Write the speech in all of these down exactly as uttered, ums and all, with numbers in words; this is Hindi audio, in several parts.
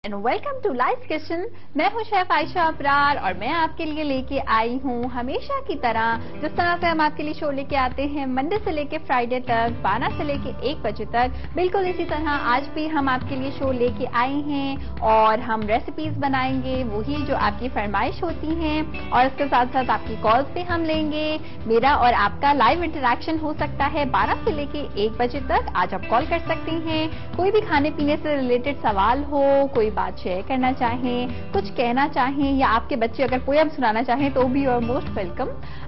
And welcome to Live Kitchen. मैं हूं शेफ आयशा अबरार और मैं आपके लिए लेके आई हूं हमेशा की तरह जिस तरह से हम आपके लिए शो लेके आते हैं मंडे से लेके फ्राइडे तक बारह से लेके एक बजे तक, बिल्कुल इसी तरह आज भी हम आपके लिए शो लेके आए हैं और हम रेसिपीज बनाएंगे वही जो आपकी फरमाइश होती हैं और इसके साथ साथ आपकी कॉल्स भी हम लेंगे। मेरा और आपका लाइव इंटरेक्शन हो सकता है बारह से लेके एक बजे तक। आज आप कॉल कर सकते हैं, कोई भी खाने पीने से रिलेटेड सवाल हो, कोई बात शेयर करना चाहें, कुछ कहना चाहें या आपके बच्चे अगर पोयम सुनाना चाहें तो भी यू आर मोस्ट वेलकम।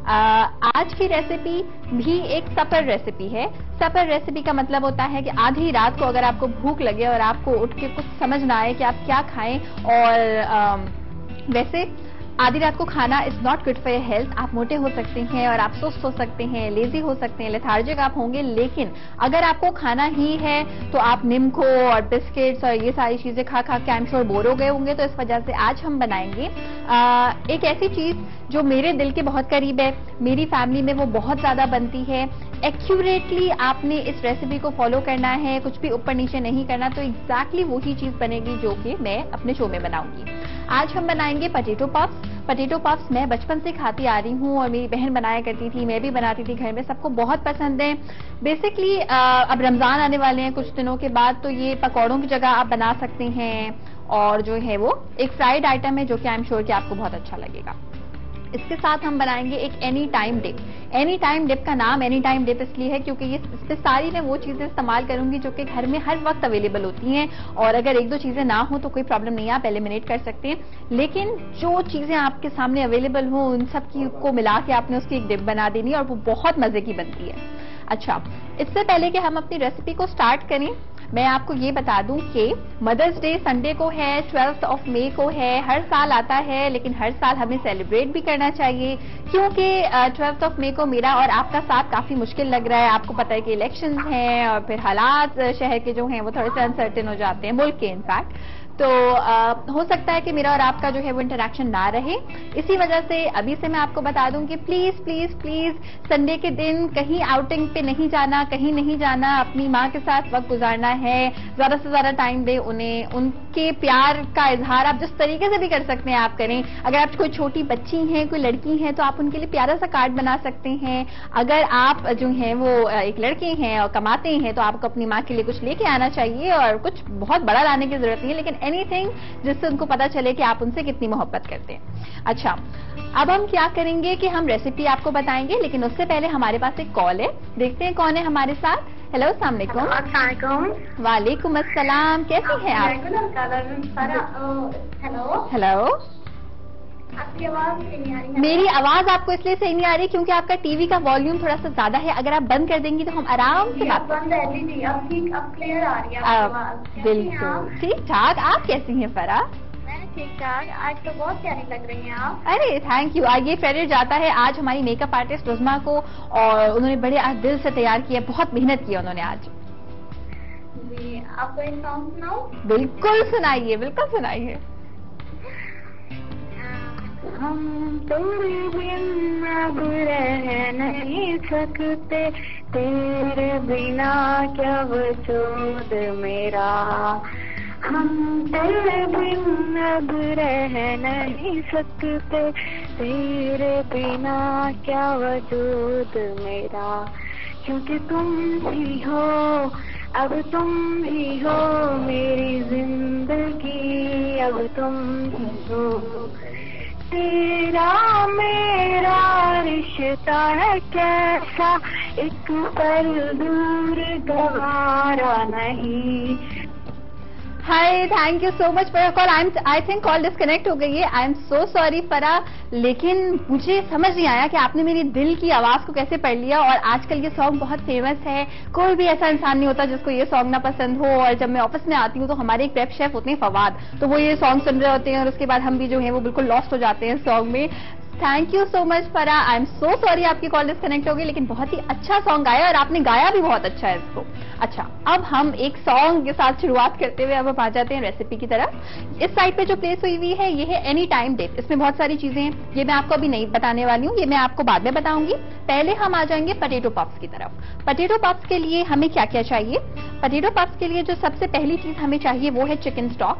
आज की रेसिपी भी एक सपर रेसिपी है। सपर रेसिपी का मतलब होता है कि आधी रात को अगर आपको भूख लगे और आपको उठ के कुछ समझ ना आए कि आप क्या खाएं, और आ, वैसे आधी रात को खाना is not good for your health. आप मोटे हो सकते हैं और आप सुस्त हो सकते हैं, लेजी हो सकते हैं, लेथार्जिक आप होंगे, लेकिन अगर आपको खाना ही है तो आप निम्को और बिस्किट्स और ये सारी चीजें खा खा के आई एम श्योर बोर हो गए होंगे। तो इस वजह से आज हम बनाएंगे आ, एक ऐसी चीज जो मेरे दिल के बहुत करीब है, मेरी फैमिली में वो बहुत ज्यादा बनती है। एक्यूरेटली आपने इस रेसिपी को फॉलो करना है, कुछ भी ऊपर नीचे नहीं करना, तो एग्जैक्टली वही चीज बनेगी जो कि मैं अपने शो में बनाऊंगी। आज हम बनाएंगे पोटैटो पफ्स। पोटैटो पफ्स मैं बचपन से खाती आ रही हूँ और मेरी बहन बनाया करती थी, मैं भी बनाती थी घर में, सबको बहुत पसंद है। बेसिकली अब रमजान आने वाले हैं कुछ दिनों के बाद, तो ये पकौड़ों की जगह आप बना सकते हैं और जो है वो एक फ्राइड आइटम है जो कि आई एम श्योर कि आपको बहुत अच्छा लगेगा। इसके साथ हम बनाएंगे एक any time dip. Any time dip का नाम एनी टाइम डिप इसलिए है क्योंकि ये इस पे सारी मैं वो चीजें इस्तेमाल करूंगी जो कि घर में हर वक्त अवेलेबल होती हैं, और अगर एक दो चीजें ना हो तो कोई प्रॉब्लम नहीं है, आप एलिमिनेट कर सकते हैं। लेकिन जो चीजें आपके सामने अवेलेबल हो उन सब की को मिला के आपने उसकी एक डिप बना देनी है और वो बहुत मजे की बनती है। अच्छा, इससे पहले कि हम अपनी रेसिपी को स्टार्ट करें, मैं आपको ये बता दूं कि मदर्स डे संडे को है, ट्वेल्थ ऑफ मई को है, हर साल आता है, लेकिन हर साल हमें सेलिब्रेट भी करना चाहिए क्योंकि ट्वेल्थ ऑफ मई को मेरा और आपका साथ काफी मुश्किल लग रहा है। आपको पता है कि इलेक्शंस हैं और फिर हालात शहर के जो हैं वो थोड़े से अनसर्टेन हो जाते हैं, मुल्क के इनफैक्ट। तो आ, हो सकता है कि मेरा और आपका जो है वो इंटरेक्शन ना रहे। इसी वजह से अभी से मैं आपको बता दूं कि प्लीज प्लीज प्लीज संडे के दिन कहीं आउटिंग पे नहीं जाना, कहीं नहीं जाना, अपनी माँ के साथ वक्त गुजारना है, ज्यादा से ज्यादा टाइम दे उन्हें, उनके प्यार का इजहार आप जिस तरीके से भी कर सकते हैं आप करें। अगर आप कोई छोटी बच्ची हैं, कोई लड़की हैं, तो आप उनके लिए प्यारा सा कार्ड बना सकते हैं। अगर आप जो है वो एक लड़के हैं और कमाते हैं तो आपको अपनी माँ के लिए कुछ लेके आना चाहिए, और कुछ बहुत बड़ा लाने की जरूरत नहीं है, लेकिन एनीथिंग जिससे उनको पता चले कि आप उनसे कितनी मोहब्बत करते हैं। अच्छा, अब हम क्या करेंगे कि हम रेसिपी आपको बताएंगे, लेकिन उससे पहले हमारे पास एक कॉल है, देखते हैं कौन है हमारे साथ। हेलो, अस्सलाम वालेकुम। वालेकुम अस्सलाम, कैसी हैं आप? हेलो हेलो, आपकी आवाज नहीं आ रही। मेरी आवाज आपको इसलिए सही नहीं आ रही क्योंकि आपका टीवी का वॉल्यूम थोड़ा सा ज्यादा है। अगर आप बंद कर देंगी तो हम आराम से बात बंद है जी, अब ठीक, अब क्लियर आ रही है आपकी आवाज। बिल्कुल ठीक ठाक। आप कैसी हैं फरा? मैं ठीक ठाक। आज तो बहुत प्यारी लग रही हैं आप। अरे थैंक यू। आज ये क्रेडिट जाता है आज हमारी मेकअप आर्टिस्ट उज़मा को, और उन्होंने बड़े आज दिल से तैयार किया, बहुत मेहनत की उन्होंने आज जी। आपको एक सॉन्ग सुनाऊं? बिल्कुल सुनाइए, बिल्कुल सुनाइए। हम तेरे बिन अब रह नहीं सकते, तेरे बिना क्या वजूद मेरा। हम तेरे बिन अब रह नहीं सकते, तेरे बिना क्या वजूद मेरा। क्योंकि तुम ही हो, अब तुम ही हो मेरी जिंदगी, अब तुम ही हो। तेरा मेरा रिश्ता है कैसा, एक पल दूर गवारा नहीं। Hi, thank you so much for your call. I am I think call disconnect हो गई है। आई एम सो सॉरी फरा, लेकिन मुझे समझ नहीं आया कि आपने मेरी दिल की आवाज को कैसे पढ़ लिया। और आजकल ये सॉन्ग बहुत फेमस है, कोई भी ऐसा इंसान नहीं होता जिसको ये सॉन्ग ना पसंद हो। और जब मैं ऑफिस में आती हूँ तो हमारे एक प्रेप शेफ होते हैं फवाद, तो वो ये सॉन्ग सुन रहे होते हैं और उसके बाद हम भी जो है वो बिल्कुल लॉस्ट हो जाते हैं सॉन्ग में। Thank you so much for, I am so sorry आपकी कॉल डिस्कनेक्ट हो गई, लेकिन बहुत ही अच्छा सॉन्ग गाया और आपने गाया भी बहुत अच्छा है इसको। अच्छा, अब हम एक सॉन्ग के साथ शुरुआत करते हुए अब हम आ जाते हैं रेसिपी की तरफ। इस साइड पे जो प्लेस हुई हुई है ये है एनी टाइम डिप। इसमें बहुत सारी चीजें हैं, ये मैं आपको अभी नहीं बताने वाली हूँ, ये मैं आपको बाद में बताऊंगी। पहले हम आ जाएंगे पोटैटो पफ्स की तरफ। पोटैटो पफ्स के लिए हमें क्या क्या चाहिए? पोटैटो पफ्स के लिए जो सबसे पहली चीज हमें चाहिए वो है चिकन स्टॉक।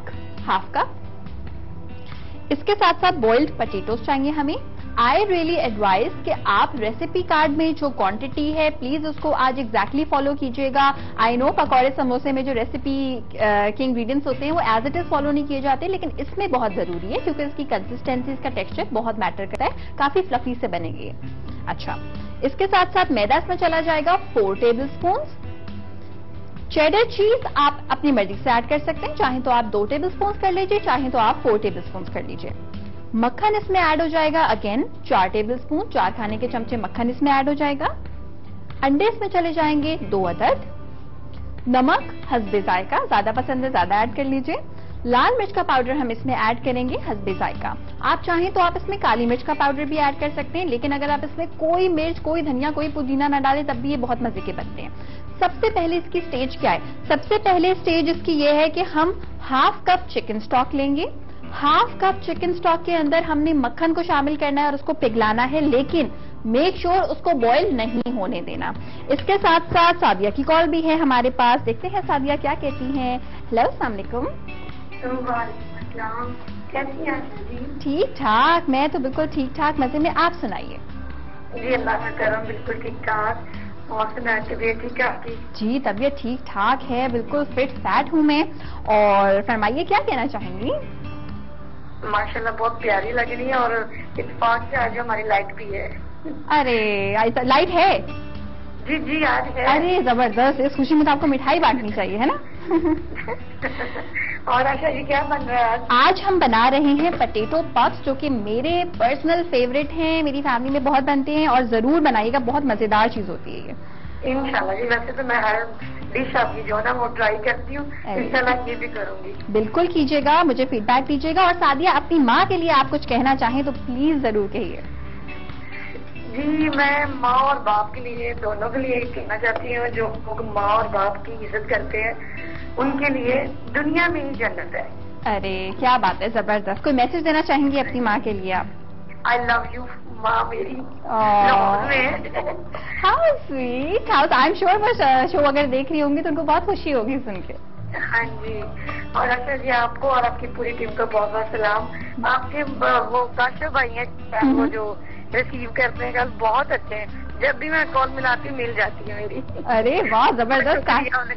Half cup. इसके साथ साथ बॉइल्ड पोटैटोज चाहिए हमें। आई रियली एडवाइज कि आप रेसिपी कार्ड में जो क्वांटिटी है प्लीज उसको आज एग्जैक्टली फॉलो कीजिएगा। आई नो पकौड़े समोसे में जो रेसिपी के इंग्रेडिएंट्स होते हैं वो एज इट इज फॉलो नहीं किए जाते, लेकिन इसमें बहुत जरूरी है क्योंकि इसकी कंसिस्टेंसी, इसका टेक्सचर बहुत मैटर करता है, काफी फ्लफी से बनेगी। अच्छा, इसके साथ साथ मैदा इसमें चला जाएगा फोर टेबल स्पून। चेडर चीज आप अपनी मर्जी से ऐड कर सकते हैं, चाहे तो आप दो टेबल स्पून कर लीजिए, चाहे तो आप फोर टेबल स्पून कर लीजिए। मक्खन इसमें ऐड हो जाएगा अगेन चार टेबल स्पून, चार खाने के चमचे मक्खन इसमें ऐड हो जाएगा। अंडे इसमें चले जाएंगे दो अदद। नमक हस्बे जायका, ज्यादा पसंद है ज्यादा ऐड कर लीजिए। लाल मिर्च का पाउडर हम इसमें ऐड करेंगे हस्बे जायका। आप चाहें तो आप इसमें काली मिर्च का पाउडर भी ऐड कर सकते हैं, लेकिन अगर आप इसमें कोई मिर्च, कोई धनिया, कोई पुदीना ना डालें तब भी ये बहुत मजे के बनते हैं। सबसे पहले इसकी स्टेज क्या है? सबसे पहले स्टेज इसकी ये है कि हम हाफ कप चिकन स्टॉक लेंगे। हाफ कप चिकन स्टॉक के अंदर हमने मक्खन को शामिल करना है और उसको पिघलाना है, लेकिन मेक श्योर sure उसको बॉईल नहीं होने देना। इसके साथ साथ सादिया की कॉल भी है हमारे पास, देखते हैं सादिया क्या कहती हैं। हेलो, अस्सलाम वालेकुम। कैसी हैं जी? ठीक ठाक, मैं तो बिल्कुल ठीक ठाक मजे में, आप सुनाइए। जी अल्लाह का करम, बिल्कुल ठीक ठाक। और सुना तबीयत ठीक है आपकी? जी तबीयत ठीक ठाक है, बिल्कुल फिट फैट हूँ मैं। और फरमाइए क्या कहना चाहेंगी? माशाल्लाह बहुत प्यारी लग रही है और इत्तेफाक से आज हमारी लाइट भी है। अरे लाइट है? जी जी आज है। अरे जबरदस्त, इस खुशी में तो आपको मिठाई बांटनी चाहिए है ना। और आशा जी क्या बन रहा है आज? आज हम बना रहे हैं पोटैटो पफ्स, जो कि मेरे पर्सनल फेवरेट हैं, मेरी फैमिली में बहुत बनते हैं और जरूर बनाइएगा, बहुत मजेदार चीज होती है ये। इंशाल्लाह जी, वैसे तो मैं हर डिश आपकी जो ना वो ट्राई करती हूँ, इंशाल्लाह ये भी करूंगी। बिल्कुल कीजिएगा, मुझे फीडबैक दीजिएगा। और सादिया अपनी माँ के लिए आप कुछ कहना चाहें तो प्लीज जरूर कहिए। जी मैं माँ और बाप के लिए, दोनों के लिए कहना चाहती हूँ, जो लोग माँ और बाप की इज्जत करते हैं उनके लिए दुनिया में ही जन्नत है। अरे क्या बात है, जबरदस्त। कोई मैसेज देना चाहेंगी अपनी माँ के लिए आप? आई लव यू माँ मेरी। How sweet, how, I am sure वो शो अगर देख रही होंगी तो उनको बहुत खुशी होगी सुन के। हाँ जी, और अच्छा जी आपको और आपकी पूरी टीम को बहुत बहुत सलाम। आपके वो काशिफ भाई हैं वो जो रिसीव करते हैं कल, बहुत अच्छे हैं, जब भी मैं कॉल मिलाती मिल जाती है मेरी। अरे वाह जबरदस्त।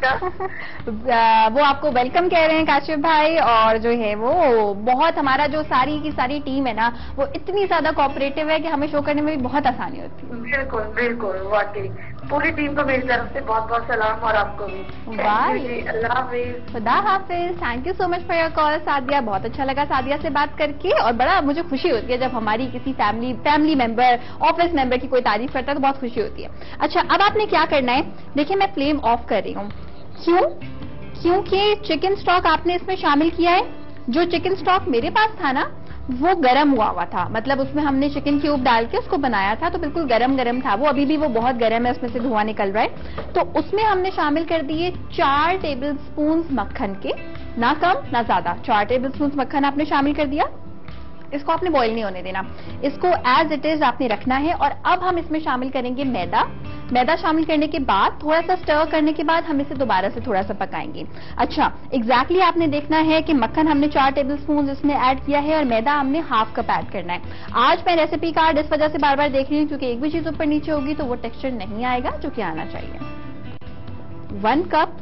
वो आपको वेलकम कह रहे हैं काशिफ भाई, और जो है वो बहुत, हमारा जो सारी की सारी टीम है ना वो इतनी ज्यादा कोऑपरेटिव है कि हमें शो करने में भी बहुत आसानी होती है। बिल्कुल बिल्कुल, वाकई पूरी टीम को मेरी तरफ से बहुत बहुत सलाम और आपको भी। अल्लाह हाफिज। खुदा हाफिज। Thank you so much for your call Sadia, बहुत अच्छा लगा सादिया से बात करके, और बड़ा मुझे खुशी होती है जब हमारी किसी family family member, office member की कोई तारीफ करता है तो बहुत खुशी होती है। अच्छा, अब आपने क्या करना है, देखिए मैं फ्लेम ऑफ कर रही हूँ। क्यों? क्योंकि चिकन स्टॉक आपने इसमें शामिल किया है। जो चिकन स्टॉक मेरे पास था ना वो गरम हुआ हुआ था, मतलब उसमें हमने चिकन क्यूब डाल के उसको बनाया था, तो बिल्कुल गरम गरम था वो, अभी भी वो बहुत गरम है, उसमें से धुआं निकल रहा है। तो उसमें हमने शामिल कर दिए चार टेबल स्पून मक्खन के, ना कम ना ज्यादा, चार टेबल स्पून मक्खन आपने शामिल कर दिया। इसको आपने बॉईल नहीं होने देना, इसको एज इट इज आपने रखना है। और अब हम इसमें शामिल करेंगे मैदा। मैदा शामिल करने के बाद थोड़ा सा स्टर करने के बाद हम इसे दोबारा से थोड़ा सा पकाएंगे। अच्छा, एग्जैक्टली exactly आपने देखना है कि मक्खन हमने चार टेबल स्पून इसमें ऐड किया है और मैदा हमने हाफ कप ऐड करना है। आज मैं रेसिपी कार्ड इस वजह से बार बार देख रही हूँ क्योंकि एक भी चीज ऊपर नीचे होगी तो वो टेक्सचर नहीं आएगा जो कि आना चाहिए। वन कप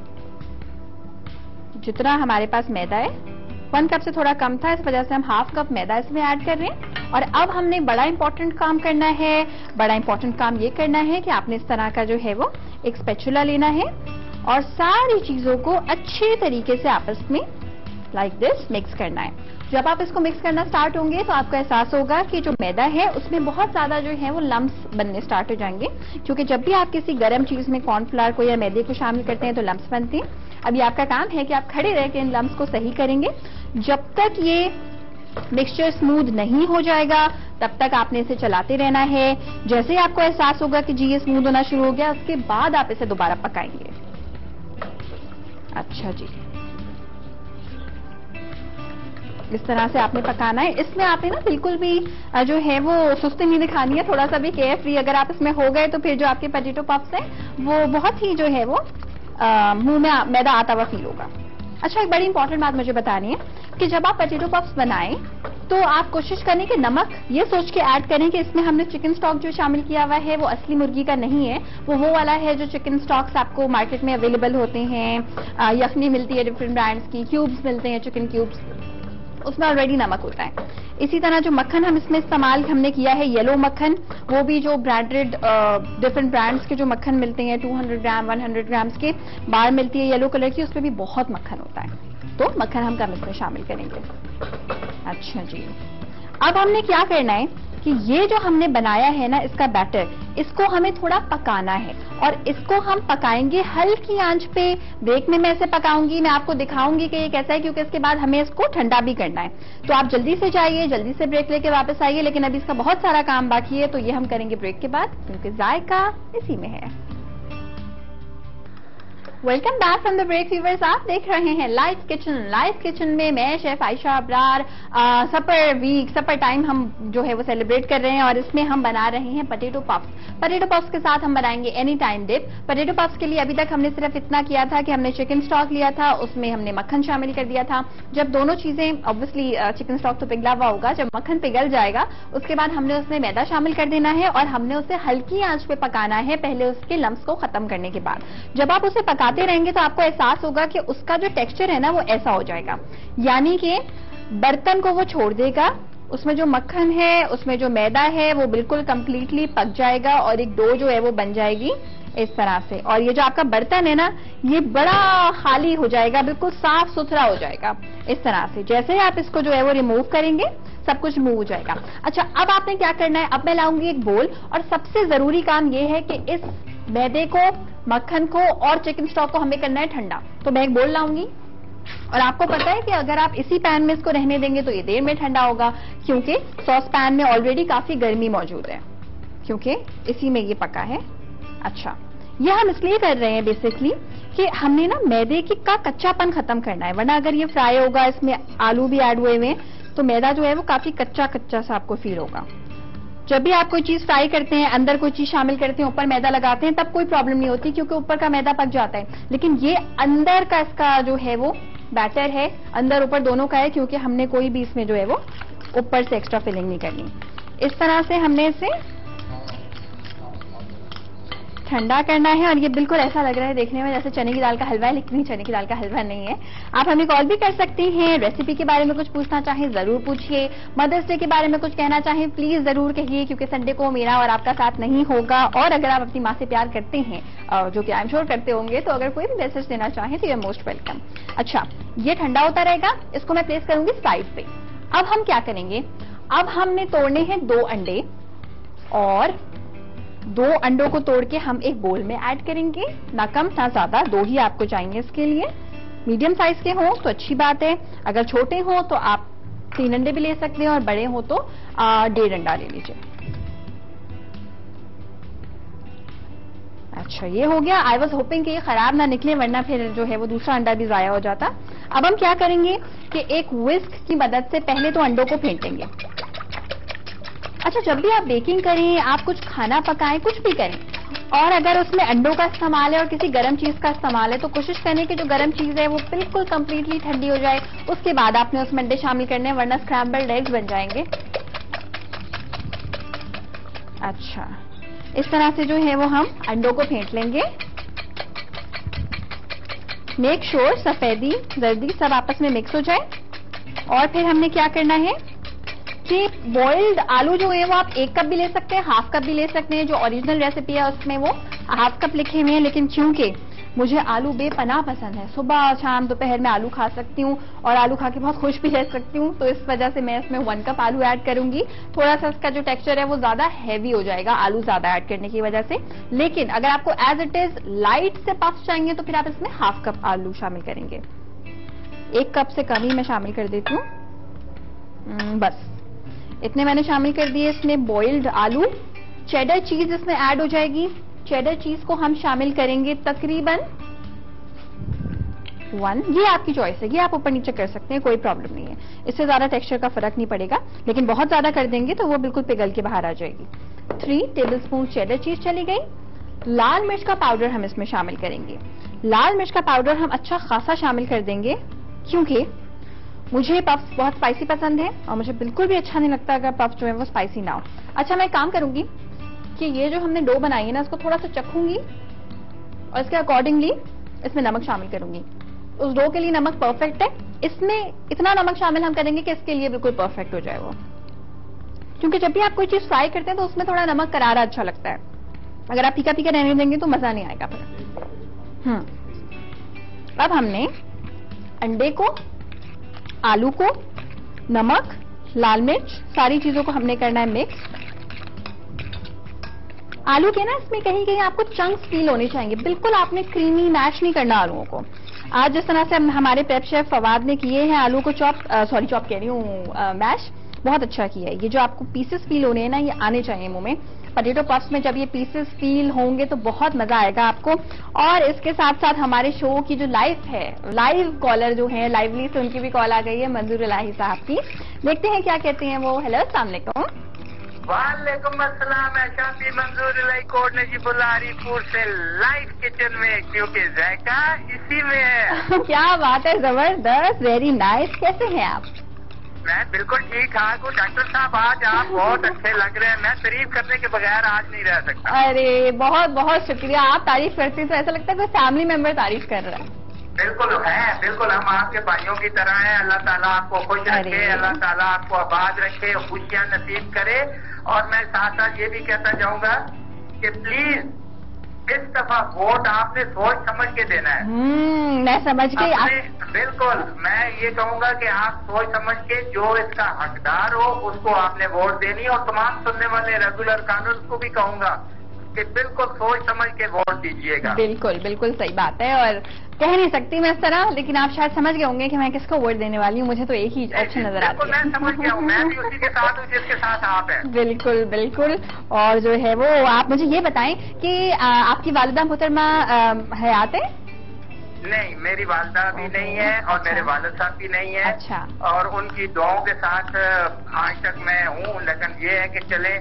जितना हमारे पास मैदा है, वन कप से थोड़ा कम था, इस वजह से हम हाफ कप मैदा इसमें ऐड कर रहे हैं। और अब हमने बड़ा इंपॉर्टेंट काम करना है। बड़ा इंपॉर्टेंट काम ये करना है कि आपने इस तरह का जो है वो एक स्पैचुला लेना है और सारी चीजों को अच्छे तरीके से आपस में लाइक दिस मिक्स करना है। जब आप इसको मिक्स करना स्टार्ट होंगे तो आपको एहसास होगा कि जो मैदा है उसमें बहुत ज्यादा जो है वो लम्स बनने स्टार्ट हो जाएंगे, क्योंकि जब भी आप किसी गर्म चीज में कॉर्नफ्लावर को या मैदे को शामिल करते हैं तो लम्स बनते हैं। अभी आपका काम है कि आप खड़े रह के इन लम्स को सही करेंगे। जब तक ये मिक्सचर स्मूथ नहीं हो जाएगा तब तक आपने इसे चलाते रहना है। जैसे ही आपको एहसास होगा कि जी ये स्मूथ होना शुरू हो गया, उसके बाद आप इसे दोबारा पकाएंगे। अच्छा जी, इस तरह से आपने पकाना है। इसमें आपने ना बिल्कुल भी जो है वो सुस्ती नहीं दिखानी है, थोड़ा सा भी केयर फ्री। अगर आप इसमें हो गए तो फिर जो आपके पोटैटो पफ्स हैं वो बहुत ही जो है वो मुंह में मैदा आता हुआ फील होगा। अच्छा, एक बड़ी इंपॉर्टेंट बात मुझे बतानी है, कि जब आप पोटैटो पफ्स बनाएं तो आप कोशिश करें कि नमक ये सोच के ऐड करें कि इसमें हमने चिकन स्टॉक जो शामिल किया हुआ है वो असली मुर्गी का नहीं है, वो वो वाला है जो चिकन स्टॉक्स आपको मार्केट में अवेलेबल होते हैं। यखनी मिलती है डिफरेंट ब्रांड्स की, क्यूब्स मिलते हैं चिकन क्यूब्स, उसमें ऑलरेडी नमक होता है। इसी तरह जो मक्खन हम इसमें इस्तेमाल हमने किया है येलो मक्खन, वो भी जो ब्रांडेड डिफरेंट ब्रांड्स के जो मक्खन मिलते हैं two hundred gram one hundred grams के बार मिलती है येलो कलर की, उसमें भी बहुत मक्खन होता है, तो मक्खन हम कम इसमें शामिल करेंगे। अच्छा जी, अब हमने क्या करना है कि ये जो हमने बनाया है ना इसका बैटर, इसको हमें थोड़ा पकाना है और इसको हम पकाएंगे हल्की आंच पे। ब्रेक में मैं इसे पकाऊंगी, मैं आपको दिखाऊंगी कि ये कैसा है, क्योंकि इसके बाद हमें इसको ठंडा भी करना है। तो आप जल्दी से जाइए, जल्दी से ब्रेक लेके वापस आइए, लेकिन अभी इसका बहुत सारा काम बाकी है, तो ये हम करेंगे ब्रेक के बाद, क्योंकि जायका इसी में है। Welcome back from the break viewers, आप देख रहे हैं लाइव किचन। लाइव किचन में मैं chef Ayesha Abrar, supper week supper time हम जो है वो सेलिब्रेट कर रहे हैं और इसमें हम बना रहे हैं पोटैटो पफ्स। पोटैटो पफ्स के साथ हम बनाएंगे any time dip. Potato puffs के लिए अभी तक हमने सिर्फ इतना किया था कि हमने चिकन स्टॉक लिया था, उसमें हमने मक्खन शामिल कर दिया था। जब दोनों चीजें, ऑब्वियसली चिकन स्टॉक तो पिघला हुआ होगा, जब मक्खन पिघल जाएगा उसके बाद हमने उसमें मैदा शामिल कर देना है और हमने उसे हल्की आंच पे पकाना है, पहले उसके लम्स को खत्म करने के बाद। जब आप उसे पकाते रहेंगे तो आपको एहसास होगा कि उसका जो टेक्सचर है ना वो ऐसा हो जाएगा, यानी कि बर्तन को वो छोड़ देगा, उसमें जो मक्खन है उसमें जो मैदा है वो बिल्कुल कंप्लीटली पक जाएगा और एक डो जो है वो बन जाएगी इस तरह से। और ये जो आपका बर्तन है ना ये बड़ा खाली हो जाएगा, बिल्कुल साफ सुथरा हो जाएगा इस तरह से। जैसे ही आप इसको जो है वो रिमूव करेंगे सब कुछ रिमूव हो जाएगा। अच्छा, अब आपने क्या करना है, अब मैं लाऊंगी एक बोल और सबसे जरूरी काम ये है कि इस मैदे को, मक्खन को और चिकन स्टॉक को हमें करना है ठंडा। तो मैं एक बोल लाऊंगी और आपको पता है कि अगर आप इसी पैन में इसको रहने देंगे तो ये देर में ठंडा होगा, क्योंकि सॉस पैन में ऑलरेडी काफी गर्मी मौजूद है, क्योंकि इसी में ये पका है। अच्छा, ये हम इसलिए कर रहे हैं बेसिकली कि हमने ना मैदे की का कच्चापन खत्म करना है, वरना अगर ये फ्राई होगा, इसमें आलू भी ऐड हुए हुए तो मैदा जो है वो काफी कच्चा कच्चा सा आपको फील होगा। जब भी आप कोई चीज फ्राई करते हैं, अंदर कोई चीज शामिल करते हैं, ऊपर मैदा लगाते हैं, तब कोई प्रॉब्लम नहीं होती क्योंकि ऊपर का मैदा पक जाता है। लेकिन ये अंदर का इसका जो है वो बैटर है, अंदर ऊपर दोनों का है, क्योंकि हमने कोई भी इसमें जो है वो ऊपर से एक्स्ट्रा फिलिंग नहीं करनी। इस तरह से हमने इसे ठंडा करना है और ये बिल्कुल ऐसा लग रहा है देखने में जैसे चने की दाल का हलवा है, लेकिन चने की दाल का हलवा नहीं है। आप हमें कॉल भी कर सकते हैं, रेसिपी के बारे में कुछ पूछना चाहें जरूर पूछिए, मदर्स डे के बारे में कुछ कहना चाहें प्लीज जरूर कहिए, क्योंकि संडे को मेरा और आपका साथ नहीं होगा। और अगर आप अपनी माँ से प्यार करते हैं, जो कि आई एम श्योर करते होंगे, तो अगर कोई भी मैसेज देना चाहें तो यू आर मोस्ट वेलकम। अच्छा, ये ठंडा होता रहेगा, इसको मैं प्लेस करूंगी साइड पे। अब हम क्या करेंगे, अब हमने तोड़ने हैं दो अंडे और दो अंडों को तोड़ के हम एक बोल में ऐड करेंगे, ना कम ना ज्यादा, दो ही आपको चाहिए इसके लिए। मीडियम साइज के हों तो अच्छी बात है, अगर छोटे हों तो आप तीन अंडे भी ले सकते हैं और बड़े हों तो डेढ़ अंडा ले लीजिए। अच्छा, ये हो गया। आई वॉज होपिंग कि ये खराब ना निकले, वरना फिर जो है वो दूसरा अंडा भी जाया हो जाता। अब हम क्या करेंगे कि एक विस्क की मदद से पहले तो अंडों को फेंटेंगे। अच्छा, जब भी आप बेकिंग करें, आप कुछ खाना पकाएं, कुछ भी करें, और अगर उसमें अंडों का इस्तेमाल है और किसी गर्म चीज का इस्तेमाल है, तो कोशिश करें कि जो गर्म चीज है वो बिल्कुल कंप्लीटली ठंडी हो जाए, उसके बाद आपने उसमें अंडे शामिल करने हैं, वरना स्क्रैम्बल्ड एग्स बन जाएंगे। अच्छा, इस तरह से जो है वो हम अंडों को फेंट लेंगे। मेक श्योर सफेदी जर्दी सब आपस में मिक्स हो जाए। और फिर हमने क्या करना है कि बॉइल्ड आलू जो है वो आप एक कप भी ले सकते हैं, हाफ कप भी ले सकते हैं। जो ओरिजिनल रेसिपी है उसमें वो हाफ कप लिखे हुए हैं, लेकिन क्योंकि मुझे आलू बेपनाह पसंद है, सुबह शाम दोपहर में आलू खा सकती हूँ और आलू खा के बहुत खुश भी रह सकती हूँ, तो इस वजह से मैं इसमें वन कप आलू ऐड करूंगी। थोड़ा सा इसका जो टेक्सचर है वो ज्यादा हैवी हो जाएगा आलू ज्यादा ऐड करने की वजह से, लेकिन अगर आपको एज इट इज लाइट से पफ चाहिए तो फिर आप इसमें हाफ कप आलू शामिल करेंगे। एक कप से कम ही मैं शामिल कर देती हूँ, बस इतने मैंने शामिल कर दिए। इसमें बॉइल्ड आलू, चेडर चीज इसमें ऐड हो जाएगी। चेडर चीज को हम शामिल करेंगे तकरीबन वन, ये आपकी चॉइस है, ये आप ऊपर नीचे कर सकते हैं, कोई प्रॉब्लम नहीं है, इससे ज्यादा टेक्सचर का फर्क नहीं पड़ेगा, लेकिन बहुत ज्यादा कर देंगे तो वो बिल्कुल पिघल के बाहर आ जाएगी। थ्री टेबल स्पून चेडर चीज चली गई। लाल मिर्च का पाउडर हम इसमें शामिल करेंगे। लाल मिर्च का पाउडर हम अच्छा खासा शामिल कर देंगे, क्योंकि मुझे पफ्स बहुत स्पाइसी पसंद है और मुझे बिल्कुल भी अच्छा नहीं लगता अगर पफ्स जो है वो स्पाइसी ना हो। अच्छा, मैं काम करूंगी कि ये जो हमने डो बनाई है ना, इसको थोड़ा सा चखूंगी और इसके अकॉर्डिंगली इसमें नमक शामिल करूंगी। उस डो के लिए नमक परफेक्ट है, इसमें इतना नमक शामिल हम करेंगे कि इसके लिए बिल्कुल परफेक्ट हो जाए वो। क्योंकि जब भी आप कोई चीज फ्राई करते हैं तो उसमें थोड़ा नमक करारा अच्छा लगता है, अगर आप फीका फीका रहने देंगे तो मजा नहीं आएगा फिर। हम्म अब हमने अंडे को, आलू को, नमक, लाल मिर्च, सारी चीजों को हमने करना है मिक्स। आलू के ना इसमें कहीं कहीं आपको चंक्स फील होने चाहिए, बिल्कुल आपने क्रीमी मैश नहीं करना आलूओं को। आज जिस तरह से हमारे प्रेप शेफ फवाद ने किए हैं आलू को चॉप, सॉरी चॉप कह रही हूँ, मैश बहुत अच्छा किया है। ये जो आपको पीसेस फील होने हैं ना, ये आने चाहिए मुंह में। पोटैटो पफ्स में जब ये पीसेस फील होंगे तो बहुत मजा आएगा आपको। और इसके साथ साथ हमारे शो की जो लाइव है, लाइव कॉलर जो है लाइवली से, उनकी भी कॉल आ गई है, मंजूर इलाही साहब की। देखते हैं क्या कहते हैं वो। हेलो, अस्सलाम वालेकुम। वालेकुम अस्सलाम। शांति मंजूर इलाही कोट नजीबुल्लाहपुर से लाइव किचन में, क्योंकि जायका इसी में है। क्या बात है, जबरदस्त, वेरी नाइस। कैसे हैं आप? मैं बिल्कुल ठीक ठाक हूँ डॉक्टर साहब, आज आप बहुत अच्छे लग रहे हैं। मैं तारीफ करने के बगैर आज नहीं रह सकता। अरे बहुत बहुत शुक्रिया, आप तारीफ करते हैं तो ऐसा लगता है कोई फैमिली मेंबर तारीफ कर रहा है। बिल्कुल है, बिल्कुल हम आपके भाइयों की तरह हैं। अल्लाह ताला आपको खुश रखे, अल्लाह ताला आपको आबाद रखे, खुशियां नसीब करे। और मैं साथ साथ ये भी कहता जाऊंगा कि प्लीज इस दफा वोट आपने सोच समझ के देना है। हम्म मैं समझ गई। आप... बिल्कुल, मैं ये कहूंगा कि आप सोच समझ के जो इसका हकदार हो उसको आपने वोट देनी है। और तमाम सुनने वाले रेगुलर कानून को भी कहूंगा कि बिल्कुल सोच समझ के वोट दीजिएगा। बिल्कुल बिल्कुल सही बात है, और कह नहीं सकती मैं इस तरह, लेकिन आप शायद समझ गए होंगे कि मैं किसको वोट देने वाली हूँ। मुझे तो एक ही ऑप्शन नजर आता है। मैं समझ गया हूँ, मैं भी उसी के साथ हूँ जिसके साथ आप हैं। बिल्कुल बिल्कुल। और जो है वो आप मुझे ये बताएं कि आ, आपकी वालिदा मोहतरमा हयात है? नहीं, मेरी वालिदा भी नहीं है और अच्छा। मेरे वालिद साहब भी नहीं है। अच्छा। और उनकी दुआओं के साथ आज तक मैं हूँ। लेकिन ये है कि चले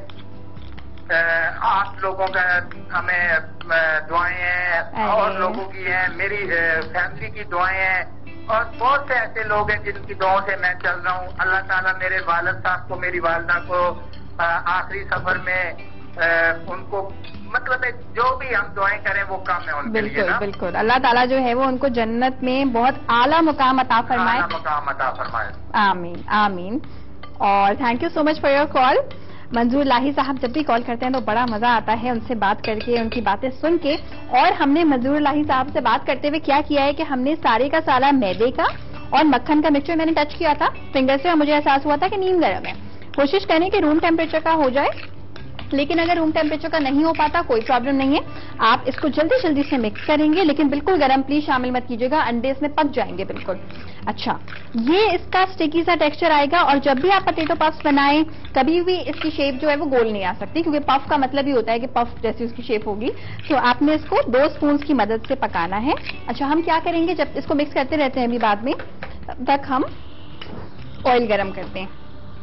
आप लोगों का हमें दुआएं हैं और लोगों की हैं, मेरी फैमिली की दुआएं हैं, और बहुत से ऐसे लोग हैं जिनकी दुआओं से मैं चल रहा हूँ। अल्लाह ताला मेरे वालिद साहब को, मेरी वालिदा को आखिरी सफर में उनको, मतलब है जो भी हम दुआएं करें वो काम है उनके लिए। बिल्कुल बिल्कुल, अल्लाह ताला जो है वो उनको जन्नत में बहुत आला मुकाम अता फरमाए। आला मुकाम अता फरमाए। आमीन आमीन। और thank you so much for your call. Manzoor Elahi साहब जब भी कॉल करते हैं तो बड़ा मजा आता है उनसे बात करके, उनकी बातें सुन के। और हमने मंजूर इलाही साहब से बात करते हुए क्या किया है कि हमने सारे का सारा मैदे का और मक्खन का मिक्सचर मैंने टच किया था फिंगर से, और मुझे एहसास हुआ था कि नीम गर्म है। कोशिश करें कि रूम टेम्परेचर का हो जाए, लेकिन अगर रूम टेम्परेचर का नहीं हो पाता कोई प्रॉब्लम नहीं है। आप इसको जल्दी जल्दी से मिक्स करेंगे, लेकिन बिल्कुल गर्म प्लीज शामिल मत कीजिएगा, अंडे इसमें पक जाएंगे बिल्कुल। अच्छा, ये इसका स्टिकी सा टेक्सचर आएगा। और जब भी आप पोटैटो पफ्स बनाएं, कभी भी इसकी शेप जो है वो गोल नहीं आ सकती, क्योंकि पफ का मतलब ही होता है कि पफ जैसी उसकी शेप होगी। तो आपने इसको दो स्पून की मदद से पकाना है। अच्छा, हम क्या करेंगे, जब इसको मिक्स करते रहते हैं अभी बाद में, तब तक हम ऑयल गर्म करते हैं।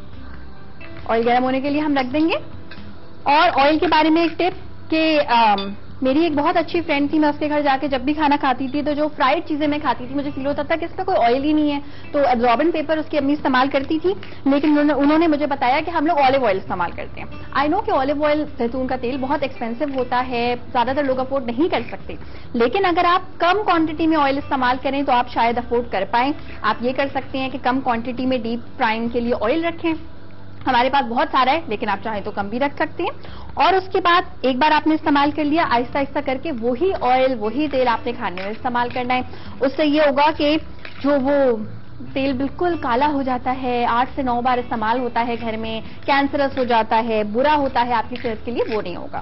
ऑयल गर्म होने के लिए हम रख देंगे। और ऑयल के बारे में एक टिप कि आ, मेरी एक बहुत अच्छी फ्रेंड थी, मैं उसके घर जाके जब भी खाना खाती थी तो जो फ्राइड चीजें मैं खाती थी मुझे फील होता था कि इसमें कोई ऑयल ही नहीं है, तो एब्जॉर्बेंट पेपर उसकी अम्मी इस्तेमाल करती थी। लेकिन उन्होंने, उन्होंने मुझे बताया कि हम लोग ऑलिव ऑयल इस्तेमाल करते हैं। आई नो कि ऑलिव ऑयल, जैतून का तेल बहुत एक्सपेंसिव होता है, ज्यादातर लोग अफोर्ड नहीं कर सकते, लेकिन अगर आप कम क्वांटिटी में ऑयल इस्तेमाल करें तो आप शायद अफोर्ड कर पाएं। आप ये कर सकते हैं कि कम क्वांटिटी में डीप फ्राइंग के लिए ऑयल रखें। हमारे पास बहुत सारा है, लेकिन आप चाहें तो कम भी रख सकते हैं। और उसके बाद एक बार आपने इस्तेमाल कर लिया, आहिस्ता आहिस्ता करके वही ऑयल, वही तेल आपने खाने में इस्तेमाल करना है। उससे ये होगा कि जो वो तेल बिल्कुल काला हो जाता है, आठ से नौ बार इस्तेमाल होता है घर में, कैंसरस हो जाता है, बुरा होता है आपकी सेहत के लिए, वो नहीं होगा।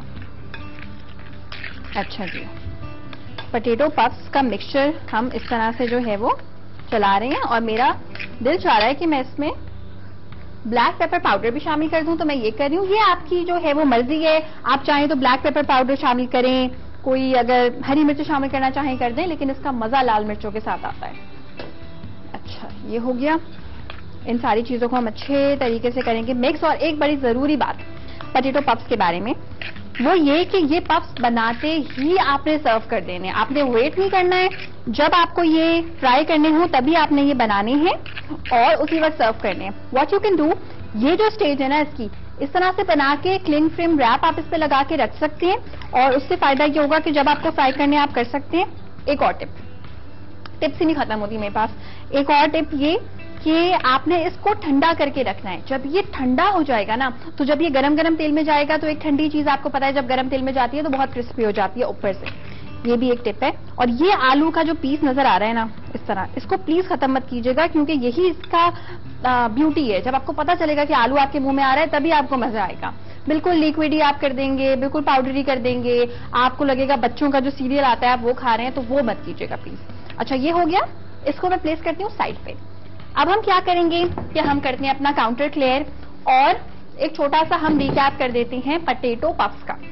अच्छा जी, पोटैटो पफ्स का मिक्सचर हम इस तरह से जो है वो चला रहे हैं, और मेरा दिल चाह रहा है कि मैं इसमें ब्लैक पेपर पाउडर भी शामिल कर दूं, तो मैं ये कर रही हूँ। ये आपकी जो है वो मर्जी है, आप चाहें तो ब्लैक पेपर पाउडर शामिल करें, कोई अगर हरी मिर्च शामिल करना चाहें कर दें, लेकिन इसका मजा लाल मिर्चों के साथ आता है। अच्छा, ये हो गया। इन सारी चीजों को हम अच्छे तरीके से करेंगे मिक्स। और एक बड़ी जरूरी बात पोटैटो पफ्स के बारे में वो ये कि ये पफ्स बनाते ही आपने सर्व कर देने, आपने वेट नहीं करना है। जब आपको ये फ्राई करने हो तभी आपने ये बनाने हैं और उसी वक्त सर्व करने हैं। व्हाट यू कैन डू, ये जो स्टेज है ना इसकी, इस तरह से बना के क्लिंग फिल्म रैप आप इस पे लगा के रख सकते हैं और उससे फायदा ये होगा कि जब आपको फ्राई करने आप कर सकते हैं। एक और टिप, टिप्स ही नहीं खत्म होती मेरे पास। एक और टिप ये कि आपने इसको ठंडा करके रखना है। जब ये ठंडा हो जाएगा ना, तो जब ये गरम गरम तेल में जाएगा तो एक ठंडी चीज आपको पता है जब गरम तेल में जाती है तो बहुत क्रिस्पी हो जाती है ऊपर से। ये भी एक टिप है। और ये आलू का जो पीस नजर आ रहा है ना इस तरह, इसको प्लीज खत्म मत कीजिएगा क्योंकि यही इसका ब्यूटी है। जब आपको पता चलेगा कि आलू आपके मुंह में आ रहा है तभी आपको मजा आएगा। बिल्कुल लिक्विड ही आप कर देंगे, बिल्कुल पाउडरी कर देंगे, आपको लगेगा बच्चों का जो सीरियल आता है आप वो खा रहे हैं, तो वो मत कीजिएगा प्लीज। अच्छा ये हो गया, इसको मैं प्लेस करती हूँ साइड पे। अब हम क्या करेंगे कि हम करते हैं अपना काउंटर क्लियर और एक छोटा सा हम रिकैप कर देते हैं पोटैटो पफ्स का।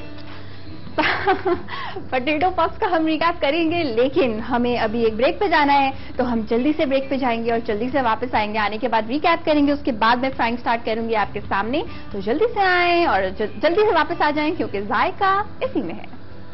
पोटैटो पफ्स का हम रिकैप करेंगे, लेकिन हमें अभी एक ब्रेक पे जाना है तो हम जल्दी से ब्रेक पे जाएंगे और जल्दी से वापस आएंगे। आने के बाद रिकैप करेंगे, उसके बाद मैं फ्राइंग स्टार्ट करूंगी आपके सामने। तो जल्दी से आएं और जल्दी से वापस आ जाएं क्योंकि जायका इसी में है।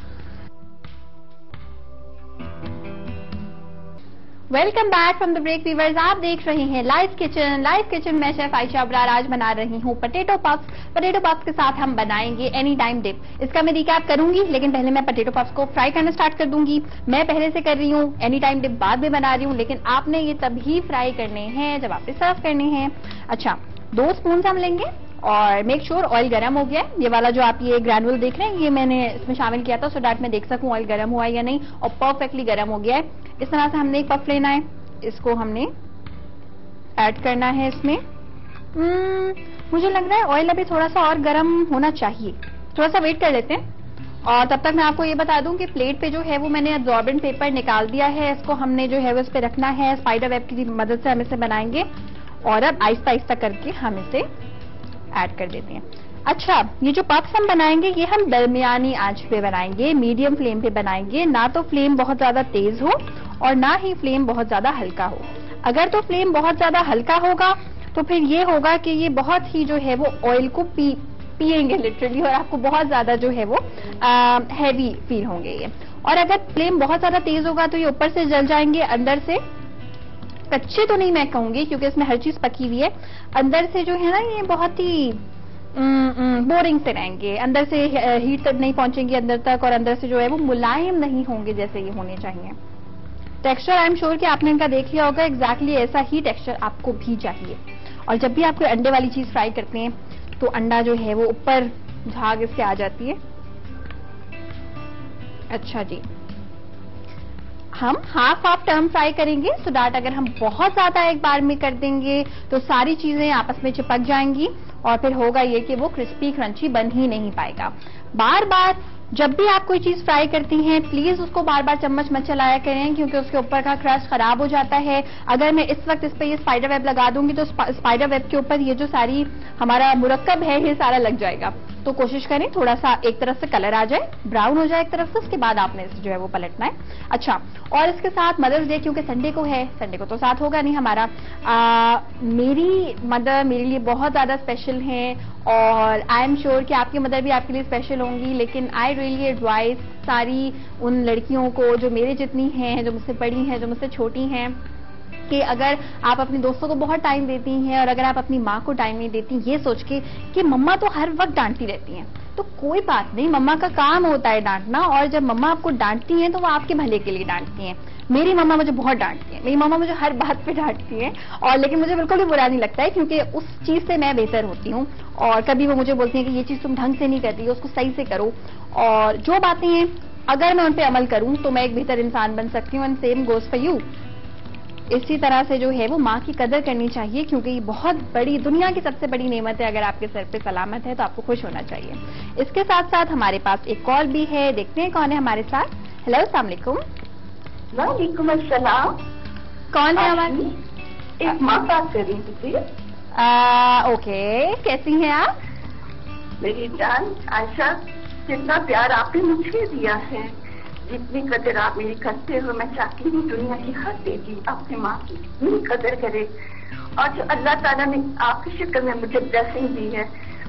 Welcome back from the break viewers, आप देख रहे हैं लाइव किचन। लाइव किचन में शेफ आयशा अबरार आज बना रही हूँ पोटैटो पफ्स। पोटैटो पफ्स के साथ हम बनाएंगे एनी टाइम डिप। इसका मैं रिकैप करूंगी, लेकिन पहले मैं पोटैटो पफ्स को फ्राई करना स्टार्ट कर दूंगी। मैं पहले से कर रही हूँ, एनी टाइम डिप बाद में बना रही हूँ, लेकिन आपने ये तभी फ्राई करने हैं जब आपने सर्व करने हैं। अच्छा, दो स्पून हम लेंगे और मेक श्योर ऑयल गर्म हो गया है। ये वाला जो आप ये ग्रैनुअल देख रहे हैं ये मैंने इसमें शामिल किया था सो डैट मैं देख सकूं ऑयल गर्म हुआ है या नहीं, और परफेक्टली गर्म हो गया है। इस तरह से हमने एक पफ लेना है, इसको हमने ऐड करना है इसमें। hmm, मुझे लग रहा है ऑयल अभी थोड़ा सा और गर्म होना चाहिए, थोड़ा सा वेट कर लेते हैं। और तब तक मैं आपको ये बता दूं कि प्लेट पे जो है वो मैंने एब्जॉर्बेंट पेपर निकाल दिया है। इसको हमने जो है वो इस पे रखना है, स्पाइडर वेब की मदद से हम इसे बनाएंगे। और अब आहिस्ता आहिस्ता करके हम इसे ऐड कर देते हैं। अच्छा, ये जो पफ्स हम बनाएंगे ये हम दरमियानी आंच पे बनाएंगे, मीडियम फ्लेम पे बनाएंगे। ना तो फ्लेम बहुत ज्यादा तेज हो और ना ही फ्लेम बहुत ज्यादा हल्का हो। अगर तो फ्लेम बहुत ज्यादा हल्का होगा तो फिर ये होगा कि ये बहुत ही जो है वो ऑयल को पी पिएंगे लिटरली, और आपको बहुत ज्यादा जो है वो हैवी फील होंगे ये। और अगर फ्लेम बहुत ज्यादा तेज होगा तो ये ऊपर से जल जाएंगे, अंदर से कच्चे तो नहीं मैं कहूंगी क्योंकि इसमें हर चीज पकी हुई है, अंदर से जो है ना ये बहुत ही बोरिंग से रहेंगे। अंदर से हीट तक नहीं पहुंचेंगे अंदर तक, और अंदर से जो है वो मुलायम नहीं होंगे जैसे ये होने चाहिए। टेक्सचर आई एम श्योर कि आपने इनका देख लिया होगा, एग्जैक्टली ऐसा ही टेक्सचर आपको भी चाहिए। और जब भी आप कोई अंडे वाली चीज फ्राई करते हैं तो अंडा जो है वो ऊपर झाग इसके आ जाती है। अच्छा जी, हम हाफ हाफ टर्म फ्राई करेंगे सो डैट अगर हम बहुत ज्यादा एक बार में कर देंगे तो सारी चीजें आपस में चिपक जाएंगी और फिर होगा ये कि वो क्रिस्पी क्रंची बन ही नहीं पाएगा। बार बार जब भी आप कोई चीज फ्राई करती हैं प्लीज उसको बार बार चम्मच मत चलाया करें क्योंकि उसके ऊपर का क्रस्ट खराब हो जाता है। अगर मैं इस वक्त इस पे ये स्पाइडर वेब लगा दूंगी तो स्पाइडर वेब के ऊपर ये जो सारी हमारा मुरक्कब है ये सारा लग जाएगा। तो कोशिश करें थोड़ा सा एक तरफ से कलर आ जाए, ब्राउन हो जाए एक तरफ से, उसके बाद आपने इसे जो है वो पलटना है। अच्छा, और इसके साथ मदर्स डे क्योंकि संडे को है, संडे को तो साथ होगा नहीं हमारा, आ, मेरी मदर मेरे लिए बहुत ज्यादा स्पेशल हैं और आई एम श्योर कि आपकी मदर भी आपके लिए स्पेशल होंगी। लेकिन आई रियली एडवाइस सारी उन लड़कियों को जो मेरे जितनी हैं, जो मुझसे बड़ी हैं, जो मुझसे छोटी हैं, कि अगर आप अपने दोस्तों को बहुत टाइम देती हैं और अगर आप अपनी माँ को टाइम नहीं देती ये सोच के कि मम्मा तो हर वक्त डांटती रहती हैं, तो कोई बात नहीं, मम्मा का काम होता है डांटना। और जब मम्मा आपको डांटती हैं तो वो आपके भले के लिए डांटती हैं। मेरी मम्मा मुझे बहुत डांटती है, मेरी मम्मा मुझे हर बात पे डांटती है, और लेकिन मुझे बिल्कुल भी बुरा नहीं लगता है क्योंकि उस चीज से मैं बेहतर होती हूँ। और कभी वो मुझे बोलती है कि ये चीज तुम ढंग से नहीं कर रही हो, उसको सही से करो। और जो बातें हैं अगर मैं उन पे अमल करूं तो मैं एक बेहतर इंसान बन सकती हूँ। And same goes for you. इसी तरह से जो है वो माँ की कदर करनी चाहिए क्योंकि ये बहुत बड़ी, दुनिया की सबसे बड़ी नेमत है। अगर आपके सर पे सलामत है तो आपको खुश होना चाहिए। इसके साथ साथ हमारे पास एक कॉल भी है, देखते हैं कौन है हमारे साथ। हेलो, अस्सलाम वालेकुम। वालेकुम अस्सलाम। कौन है हमारी? एक माँ बात कर रही थी। ओके, कैसी हैं आप? मेरी जान आयशा, कितना प्यार आपने मुझे दिया है, जितनी कदर आप मेरी करते हो मैं चाहती हूँ दुनिया की हर बेटी अपनी माँ की इतनी कदर करे। और जो अल्लाह ताला ने आपकी शक्ल में मुझे ब्लेसिंग दी है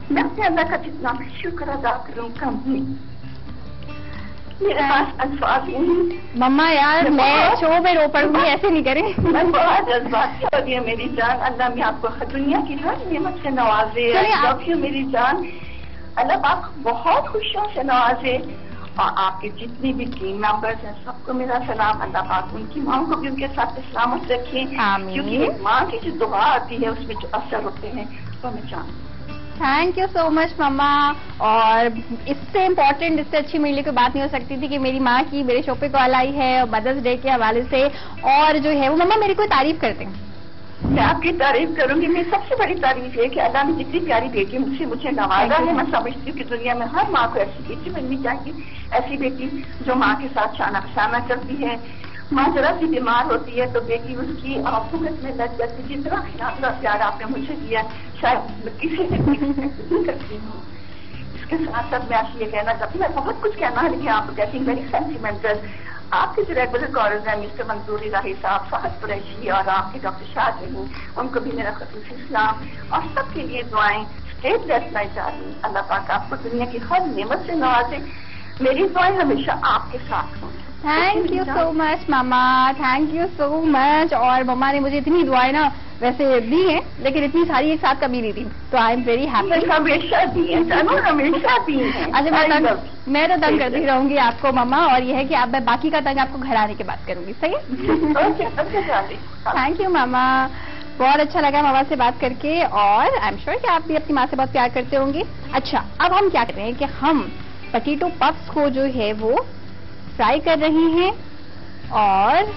मैं अपने अल्लाह का जितना भी शुक्र अदा करूँ कम नहीं, मेरे पास अल्फाज नहीं। मम्मा यार मैं शो में रो पड़ूंगी, ऐसे नहीं करें। मैं बहुत जज्बाती हो गई है मेरी जान। अल्लाह मैं आपको दुनिया की हर नेमत से नवाजे। लव यू मेरी जान। अल्लाह आपको बहुत खुशियों से नवाजे। और आपके जितने भी टीम मेंबर्स हैं सबको मेरा सलाम। अल्लाह पाक उनकी माँ को भी उनके साथ सलामत रखे, क्योंकि माँ की जो दुआ आती है उसमें जो असर होते हैं वो मैं जानती हूँ। Thank you so much mama. और इससे इम्पोर्टेंट, इससे अच्छी मेरे लिए कोई बात नहीं हो सकती थी कि मेरी माँ की मेरे शो पे कॉल आई है मदर्स डे के हवाले से। और जो है वो मम्मा मेरी कोई तारीफ करते हैं। मैं आपकी तारीफ करूंगी। मेरी सबसे बड़ी तारीफ है कि अल्लाह ने जितनी प्यारी बेटी मुझसे मुझे नवाजा है। मैं समझती हूँ कि दुनिया में हर माँ को ऐसी बेटी मिलनी चाहिए, ऐसी बेटी जो माँ के साथ शाना फसाना करती है। माँ जरा सी बीमार होती है तो बेटी उसकी आंखों में लग जाती। जितना इतना प्यार आपने मुझे दिया शायद किसी से नहीं करती हूँ। इसके साथ साथ मैं आपसे ये कहना चाहती हूँ, मैं बहुत कुछ कहना है लेकिन आप कहती वेरी सेंटिमेंटल। आपके जो रेगुलर कॉलर्स हैं मिस्टर मंजूर इलाही साहब, फहद कुरैशी और आपके डॉक्टर शाहजहां, उनको भी मेरा खसूसी सलाम और सबके लिए दुआएं। Stay blessed my darling. अल्लाह पाक आपको दुनिया की हर नेमत से नवाजे। मेरी दुआएं हमेशा आपके साथ हों। Thank you so much mama, thank you so much. और मम्मा ने मुझे इतनी दुआएं ना वैसे दी हैं, लेकिन इतनी सारी एक साथ कभी नहीं दी, तो आई एम वेरी हैप्पी। हमेशा दी है, हमेशा दी है। अच्छा मैं तंग, मैं तो तंग करती रहूंगी आपको मम्मा, और ये है कि आप मैं बाकी का तंग आपको घर आने के बाद करूंगी, सही है? थैंक यू मामा, बहुत अच्छा लगा मामा से बात करके। और आई एम श्योर कि आप भी अपनी माँ से बहुत प्यार करते होंगे। अच्छा अब हम क्या कर रहे हैं कि हम पोटैटो पफ्स को जो है वो फ्राई कर रहे हैं, और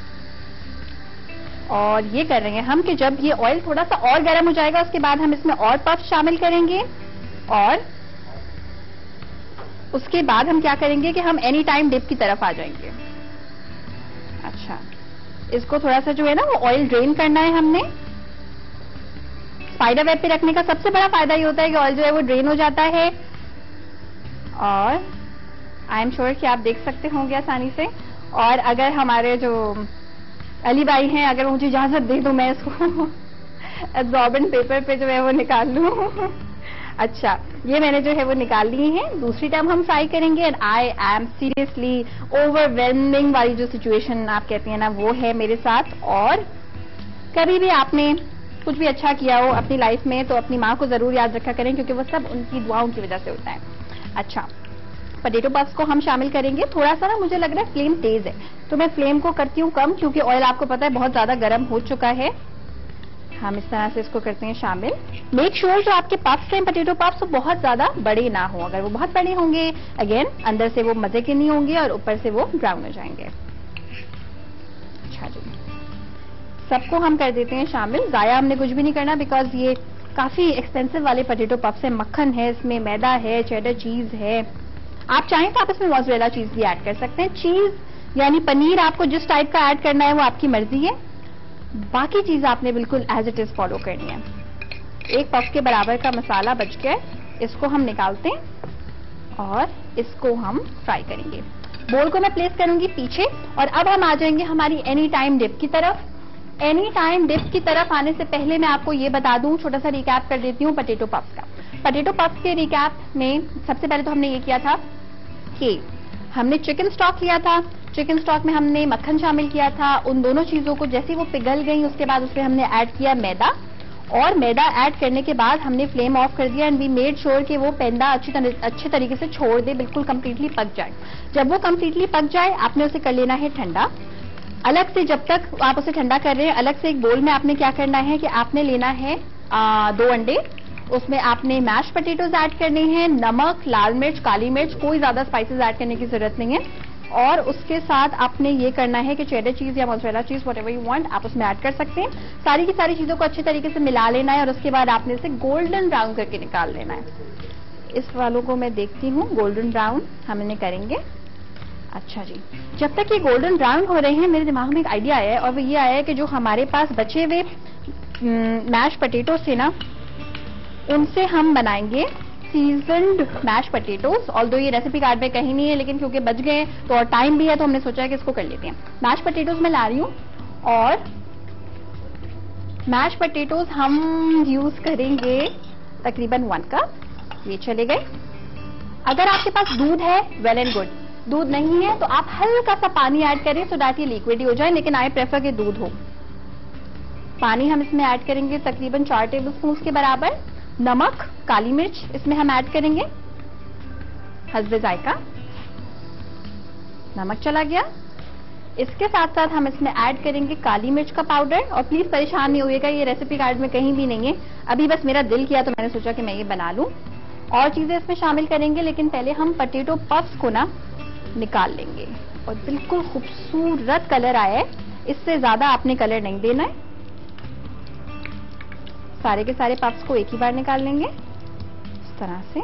और ये कर रहे हैं हम कि जब ये ऑयल थोड़ा सा और गर्म हो जाएगा उसके बाद हम इसमें और पफ शामिल करेंगे। और उसके बाद हम क्या करेंगे कि हम एनी टाइम डिप की तरफ आ जाएंगे। अच्छा इसको थोड़ा सा जो है ना वो ऑयल ड्रेन करना है हमने। स्पाइडर वेब पे रखने का सबसे बड़ा फायदा ये होता है कि ऑयल जो है वो ड्रेन हो जाता है। और आई एम श्योर कि आप देख सकते होंगे आसानी से। और अगर हमारे जो अली भाई हैं, अगर मुझे इजाजत दे तो मैं इसको एब्जॉर्बेंट पेपर पे जो है वो निकाल लूं। अच्छा ये मैंने जो है वो निकाल ली है। दूसरी टाइम हम फ्राई करेंगे। And I am seriously overwhelming वाली जो सिचुएशन आप कहती हैं ना वो है मेरे साथ। और कभी भी आपने कुछ भी अच्छा किया हो अपनी लाइफ में तो अपनी माँ को जरूर याद रखा करें, क्योंकि वो सब उनकी दुआओं की वजह से होता है। अच्छा पोटैटो पफ्स को हम शामिल करेंगे। थोड़ा सा ना मुझे लग रहा है फ्लेम तेज है, तो मैं फ्लेम को करती हूँ कम, क्योंकि ऑयल आपको पता है बहुत ज्यादा गर्म हो चुका है। हम इस तरह से इसको करते हैं शामिल। मेक श्योर sure जो आपके पफ्स हैं पोटैटो पफ्स वो बहुत ज्यादा बड़े ना हो। अगर वो बहुत बड़े होंगे अगेन अंदर से वो मजे के नहीं होंगे और ऊपर से वो ब्राउन हो जाएंगे। अच्छा जी सबको हम कर देते हैं शामिल। जाया हमने कुछ भी नहीं करना, बिकॉज ये काफी एक्सपेंसिव वाले पोटैटो पफ्स है। मक्खन है इसमें, मैदा है, चेडर चीज है। आप चाहें तो आप इसमें मोज़रेला चीज भी ऐड कर सकते हैं। चीज यानी पनीर आपको जिस टाइप का ऐड करना है वो आपकी मर्जी है। बाकी चीज आपने बिल्कुल एज इट इज फॉलो करनी है। एक पफ के बराबर का मसाला बच गया, इसको हम निकालते हैं और इसको हम फ्राई करेंगे। बोल को मैं प्लेस करूंगी पीछे। और अब हम आ जाएंगे हमारी एनी टाइम डिप की तरफ। एनी टाइम डिप की तरफ आने से पहले मैं आपको ये बता दूं, छोटा सा रिकैप कर देती हूँ पोटैटो पफ्स का। पोटैटो पफ्स के रिकैप में सबसे पहले तो हमने ये किया था कि हमने चिकन स्टॉक लिया था। चिकन स्टॉक में हमने मक्खन शामिल किया था। उन दोनों चीजों को जैसे वो पिघल गई उसके बाद उसमें हमने ऐड किया मैदा, और मैदा ऐड करने के बाद हमने फ्लेम ऑफ कर दिया। एंड वी मेड श्योर कि वो पेंदा अच्छी अच्छे तरीके से छोड़ दे, बिल्कुल कंप्लीटली पक जाए। जब वो कंप्लीटली पक जाए आपने उसे कर लेना है ठंडा। अलग से जब तक आप उसे ठंडा कर रहे हैं अलग से एक बोल में आपने क्या करना है कि आपने लेना है आ, दो अंडे। उसमें आपने मैश पोटैटोज ऐड करने हैं, नमक, लाल मिर्च, काली मिर्च, कोई ज्यादा स्पाइसेस ऐड करने की जरूरत नहीं है। और उसके साथ आपने ये करना है कि चेडर चीज या मोज़रेला चीज व्हाटएवर यू वांट आप उसमें ऐड कर सकते हैं। सारी की सारी चीजों को अच्छे तरीके से मिला लेना है और उसके बाद आपने इसे गोल्डन ब्राउन करके निकाल लेना है। इस वालों को मैं देखती हूँ गोल्डन ब्राउन हम इन्हें करेंगे। अच्छा जी जब तक ये गोल्डन ब्राउन हो रहे हैं मेरे दिमाग में एक आइडिया आया है, और वो ये आया है कि जो हमारे पास बचे हुए मैश पोटैटोज थे ना उनसे हम बनाएंगे सीजन्ड मैश पोटैटोज। ऑल्दो ये रेसिपी कार्ड में कहीं नहीं है, लेकिन क्योंकि बच गए तो और टाइम भी है तो हमने सोचा है कि इसको कर लेते हैं। मैश पोटैटोज मैं ला रही हूँ, और मैश पोटैटोज हम यूज करेंगे तकरीबन वन कप। ये चले गए। अगर आपके पास दूध है वेल एंड गुड, दूध नहीं है तो आप हल्का सा पानी ऐड करें सो दैट ये लिक्विड हो जाए, लेकिन आई प्रेफर कि दूध हो। पानी हम इसमें ऐड करेंगे तकरीबन चार टेबल स्पून के बराबर। नमक, काली मिर्च इसमें हम ऐड करेंगे हस्बे जायका। नमक चला गया। इसके साथ साथ हम इसमें ऐड करेंगे काली मिर्च का पाउडर। और प्लीज परेशान नहीं होइएगा, ये रेसिपी कार्ड में कहीं भी नहीं है, अभी बस मेरा दिल किया तो मैंने सोचा कि मैं ये बना लूं। और चीजें इसमें शामिल करेंगे, लेकिन पहले हम पोटैटो पफ्स को ना निकाल लेंगे। और बिल्कुल खूबसूरत कलर आया है, इससे ज्यादा आपने कलर नहीं देना है। सारे के सारे पफ्स को एक ही बार निकाल लेंगे इस तरह से।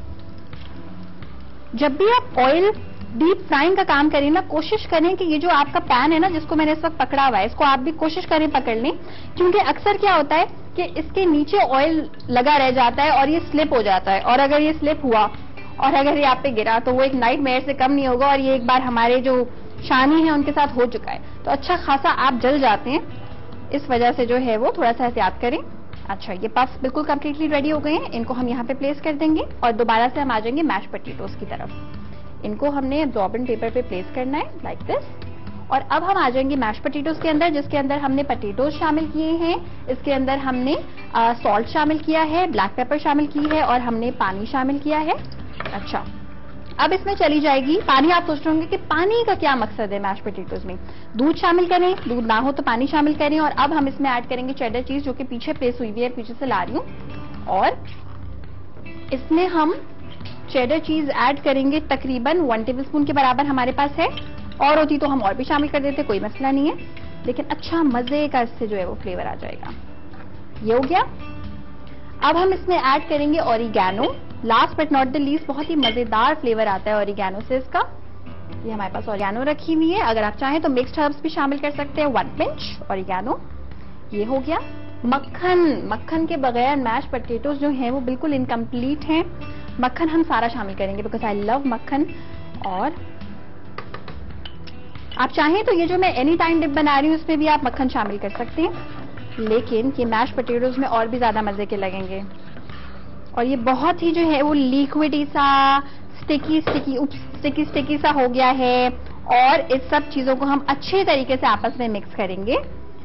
जब भी आप ऑयल डीप फ्राइंग का काम करें ना, कोशिश करें कि ये जो आपका पैन है ना जिसको मैंने इस वक्त पकड़ा हुआ है, इसको आप भी कोशिश करें पकड़ लें, क्योंकि अक्सर क्या होता है कि इसके नीचे ऑयल लगा रह जाता है और ये स्लिप हो जाता है। और अगर ये स्लिप हुआ और अगर ये आप पे गिरा तो वो एक नाइटमेयर से कम नहीं होगा। और ये एक बार हमारे जो शानी है उनके साथ हो चुका है, तो अच्छा खासा आप जल जाते हैं। इस वजह से जो है वो थोड़ा सा एहतियात करें। अच्छा, ये पफ्स बिल्कुल कंप्लीटली रेडी हो गए हैं, इनको हम यहाँ पे प्लेस कर देंगे। और दोबारा से हम आ जाएंगे मैश पोटैटोस की तरफ। इनको हमने एब्जॉर्बेंट पेपर पे प्लेस करना है लाइक दिस। और अब हम आ जाएंगे मैश पोटैटोस के अंदर, जिसके अंदर हमने पोटैटोस शामिल किए हैं, इसके अंदर हमने सॉल्ट शामिल किया है, ब्लैक पेपर शामिल की है और हमने पानी शामिल किया है। अच्छा, अब इसमें चली जाएगी पानी। आप सोच रहे होंगे कि पानी का क्या मकसद है मैश पोटैटोस में, दूध शामिल करें, दूध ना हो तो पानी शामिल करें। और अब हम इसमें ऐड करेंगे चेडर चीज, जो कि पीछे प्लेस हुई हुई है, पीछे से ला रही हूं। और इसमें हम चेडर चीज ऐड करेंगे तकरीबन वन टेबल स्पून के बराबर हमारे पास है। और होती तो हम और भी शामिल कर देते, कोई मसला नहीं है, लेकिन अच्छा मजे का इससे जो है वो फ्लेवर आ जाएगा। ये हो गया। अब हम इसमें ऐड करेंगे oregano. Last but not the least, बहुत ही मजेदार फ्लेवर आता है ऑरिगैनो से इसका। ये हमारे पास ऑरिगैनो रखी हुई है, अगर आप चाहें तो मिक्स्ड हर्ब्स भी शामिल कर सकते हैं, वन पिंच ऑरिगैनो। ये हो गया। मक्खन, मक्खन के बगैर मैश पोटैटोस जो हैं वो बिल्कुल इनकम्प्लीट हैं। मक्खन हम सारा शामिल करेंगे बिकॉज आई लव मक्खन। और आप चाहें तो ये जो मैं एनी टाइम डिप बना रही हूँ उसमें भी आप मक्खन शामिल कर सकते हैं, लेकिन ये मैश पोटैटोस में और भी ज्यादा मजे के लगेंगे। और ये बहुत ही जो है वो लिक्विडी सा, स्टिकी स्टिकी स्टिकी स्टिकी सा हो गया है। और इस सब चीजों को हम अच्छे तरीके से आपस में मिक्स करेंगे।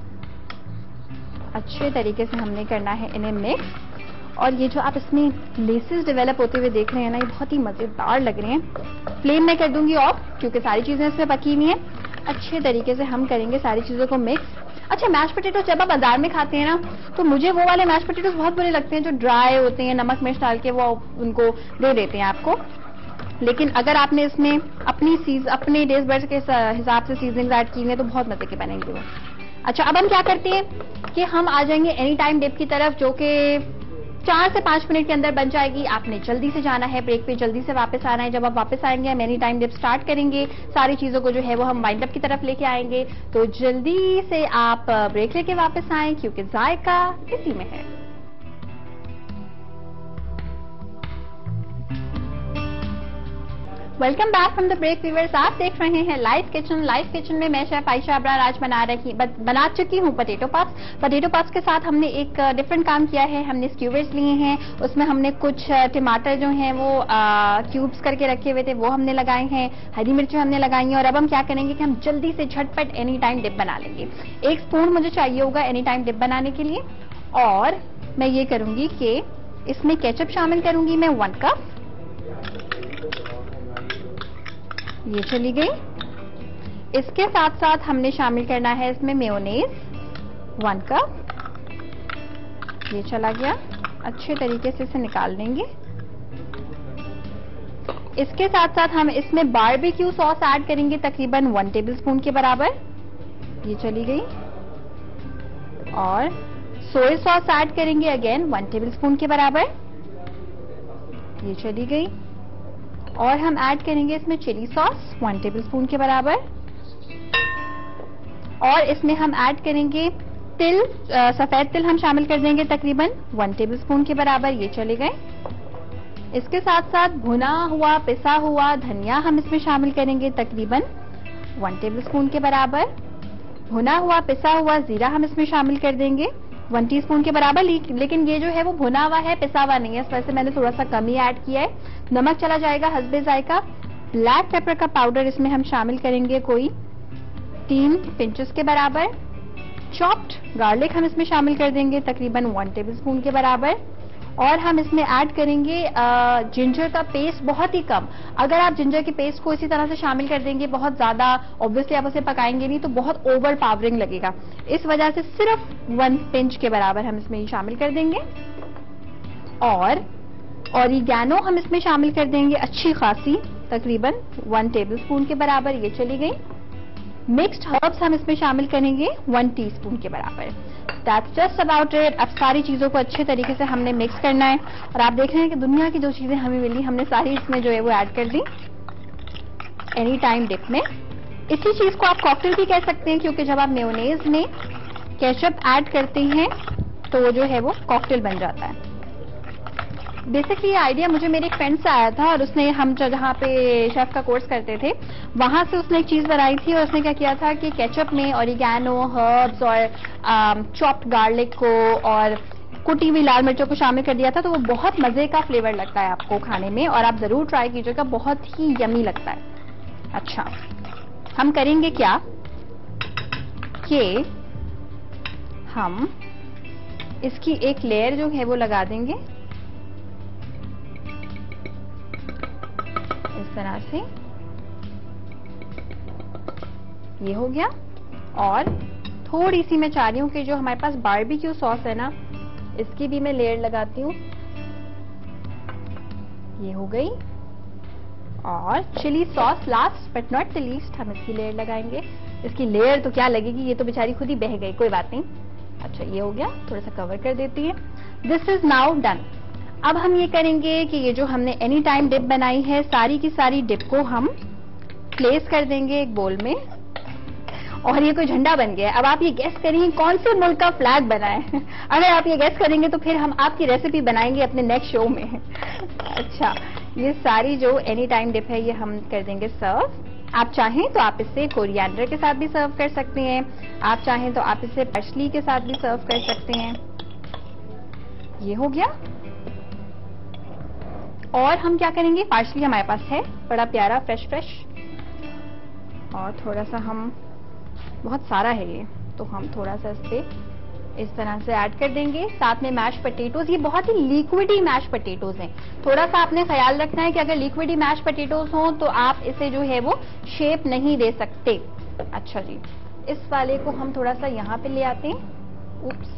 अच्छे तरीके से हमने करना है इन्हें मिक्स। और ये जो आप इसमें लेसेस डेवलप होते हुए देख रहे हैं ना, ये बहुत ही मजेदार लग रहे हैं। फ्लेम मैं कर दूंगी ऑफ, क्योंकि सारी चीजें इसमें पकी हुई हैं। अच्छे तरीके से हम करेंगे सारी चीजों को मिक्स। अच्छा, मैश पोटैटो जब आप बाजार में खाते हैं ना, तो मुझे वो वाले मैश पोटैटोस बहुत बुरे लगते हैं जो ड्राई होते हैं, नमक मिर्च डाल के वो उनको दे देते हैं आपको। लेकिन अगर आपने इसमें अपनी सीज अपने टेस्ट बड्स के हिसाब से सीजनिंग ऐड की है तो बहुत मजे के बनेंगे वो। अच्छा, अब हम क्या करते हैं कि हम आ जाएंगे एनी टाइम डिप की तरफ, जो कि चार से पांच मिनट के अंदर बन जाएगी। आपने जल्दी से जाना है ब्रेक पे, जल्दी से वापस आना है। जब आप वापस आएंगे हम एनी टाइम डिप स्टार्ट करेंगे, सारी चीजों को जो है वो हम वाइंड अप की तरफ लेके आएंगे। तो जल्दी से आप ब्रेक लेके वापस आएं, क्योंकि जायका इसी में है। Welcome back from the break viewers. आप देख रहे हैं लाइव किचन। लाइव किचन में मैं शेफ आयशा अबरार आज बना रही बना चुकी हूँ पोटैटो पफ्स। पोटैटो पफ्स के साथ हमने एक डिफरेंट काम किया है। हमने स्क्यूवर्स लिए हैं, उसमें हमने कुछ टमाटर जो हैं वो क्यूब्स करके रखे हुए थे वो हमने लगाए हैं, हरी मिर्चें हमने लगाई हैं। और अब हम क्या करेंगे कि हम जल्दी से झटपट एनी टाइम डिप बना लेंगे। एक स्पून मुझे चाहिए होगा एनी टाइम डिप बनाने के लिए। और मैं ये करूंगी कि इसमें केचप शामिल करूंगी मैं वन कप। ये चली गई। इसके साथ साथ हमने शामिल करना है इसमें मेयोनेज वन कप। ये चला गया। अच्छे तरीके से इसे निकाल देंगे। इसके साथ साथ हम इसमें बारबेक्यू सॉस ऐड करेंगे तकरीबन वन टेबलस्पून के बराबर। ये चली गई। और सोया सॉस ऐड करेंगे अगेन वन टेबलस्पून के बराबर। ये चली गई। और हम ऐड करेंगे इसमें चिली सॉस वन टेबलस्पून के बराबर। और इसमें हम ऐड करेंगे तिल, सफेद तिल हम शामिल कर देंगे तकरीबन वन टेबलस्पून के बराबर। ये चले गए। इसके साथ साथ भुना हुआ पिसा हुआ धनिया हम इसमें शामिल करेंगे तकरीबन वन टेबलस्पून के बराबर। भुना हुआ पिसा हुआ जीरा हम इसमें शामिल कर देंगे वन टीस्पून के बराबर, लेकिन ये जो है वो भुना हुआ है, पिसा हुआ नहीं है, इस वजह से मैंने थोड़ा सा कम ही ऐड किया है। नमक चला जाएगा हस्बे जायका। ब्लैक पेपर का पाउडर इसमें हम शामिल करेंगे कोई तीन पिंचेस के बराबर। चॉप्ड गार्लिक हम इसमें शामिल कर देंगे तकरीबन वन टेबलस्पून के बराबर। और हम इसमें ऐड करेंगे जिंजर का पेस्ट, बहुत ही कम। अगर आप जिंजर की पेस्ट को इसी तरह से शामिल कर देंगे बहुत ज्यादा, ऑब्वियसली आप उसे पकाएंगे नहीं तो बहुत ओवर पावरिंग लगेगा, इस वजह से सिर्फ वन पिंच के बराबर हम इसमें शामिल कर देंगे। और ऑरिगैनो हम इसमें शामिल कर देंगे अच्छी खासी, तकरीबन वन टेबलस्पून के बराबर, ये चली गई। मिक्स्ड हर्ब्स हम इसमें शामिल करेंगे वन टीस्पून के बराबर। That's just about it। अब सारी चीजों को अच्छे तरीके से हमने मिक्स करना है और आप देख रहे हैं कि दुनिया की जो चीजें हमें मिली हमने सारी इसमें जो है वो ऐड कर दी एनी टाइम डिप में। इसी चीज को आप कॉकटेल भी कह सकते हैं, क्योंकि जब आप मेयोनेज में केचप ऐड करते हैं तो वो जो है वो कॉकटेल बन जाता है। बेसिकली ये आइडिया मुझे मेरे एक फ्रेंड से आया था और उसने, हम जहाँ पे शेफ का कोर्स करते थे वहां से उसने एक चीज बनाई थी और उसने क्या किया था कि केचप में ऑरिगैनो, हर्ब्स और चॉप्ड गार्लिक को और कुटी हुई लाल मिर्चों को शामिल कर दिया था, तो वो बहुत मजे का फ्लेवर लगता है आपको खाने में और आप जरूर ट्राई कीजिएगा, बहुत ही यमी लगता है। अच्छा, हम करेंगे क्या कि हम इसकी एक लेयर जो है वो लगा देंगे इस तरह से, ये हो गया। और थोड़ी सी मैं चाह रही हूँ कि जो हमारे पास बारबेक्यू सॉस है ना, इसकी भी मैं लेयर लगाती हूँ, ये हो गई। और chilli sauce last but not the least हम इसकी लेयर लगाएंगे। इसकी लेयर तो क्या लगेगी, ये तो बेचारी खुद ही बह गई, कोई बात नहीं। अच्छा, ये हो गया, थोड़ा सा कवर कर देती है। This is now done. अब हम ये करेंगे कि ये जो हमने एनी टाइम डिप बनाई है, सारी की सारी डिप को हम प्लेस कर देंगे एक बोल में और ये कोई झंडा बन गया। अब आप ये गेस करिए कौन से मुल्क का फ्लैग बना है। अगर आप ये गेस करेंगे तो फिर हम आपकी रेसिपी बनाएंगे अपने नेक्स्ट शो में। अच्छा, ये सारी जो एनी टाइम डिप है ये हम कर देंगे सर्व। आप चाहें तो आप इसे कोरिएंडर के साथ भी सर्व कर सकते हैं, आप चाहें तो आप इसे पार्सली के साथ भी सर्व कर सकते हैं। ये हो गया। और हम क्या करेंगे, पार्सली हमारे पास है बड़ा प्यारा फ्रेश फ्रेश, और थोड़ा सा हम, बहुत सारा है ये, तो हम थोड़ा सा इस पे इस तरह से ऐड कर देंगे। साथ में मैश पोटैटोज, ये बहुत ही लिक्विडी मैश पोटैटोज हैं। थोड़ा सा आपने ख्याल रखना है कि अगर लिक्विडी मैश पोटैटोज हों तो आप इसे जो है वो शेप नहीं दे सकते। अच्छा जी, इस वाले को हम थोड़ा सा यहाँ पे ले आते हैं। उप्स,